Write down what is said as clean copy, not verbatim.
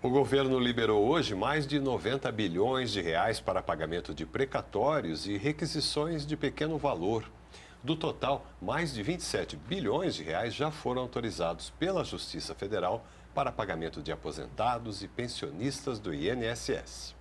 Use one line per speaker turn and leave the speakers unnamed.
O governo liberou hoje mais de 90 bilhões de reais para pagamento de precatórios e requisições de pequeno valor. Do total, mais de 27 bilhões de reais já foram autorizados pela Justiça Federal para pagamento de aposentados e pensionistas do INSS.